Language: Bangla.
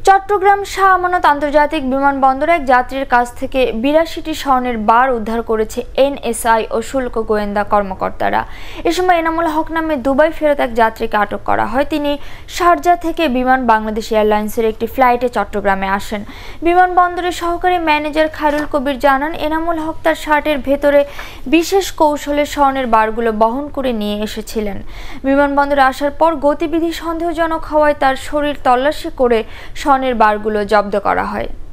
চট্টগ্রাম শাহ আমানত আন্তর্জাতিক বিমানবন্দরে এক যাত্রীর কাছ থেকে ৮২টি স্বর্ণের বার উদ্ধার করেছে এনএসআই ও শুল্ক গোয়েন্দা কর্মকর্তারা। এ সময় এনামুল হক নামে দুবাই ফেরত এক যাত্রীকে আটক করা হয়। তিনি শারজাহ থেকে বিমান বাংলাদেশ এয়ারলাইন্সের একটি ফ্লাইটে চট্টগ্রামে আসেন। বিমানবন্দরের সহকারী ম্যানেজার খায়রুল কবির জানান, এনামুল হক তার শার্টের ভেতরে বিশেষ কৌশলে স্বর্ণের বারগুলো বহন করে নিয়ে এসেছিলেন। বিমানবন্দরে আসার পর গতিবিধি সন্দেহজনক হওয়ায় তার শরীর তল্লাশি করে স্বর্ণের বারগুলো জব্দ করা হয়।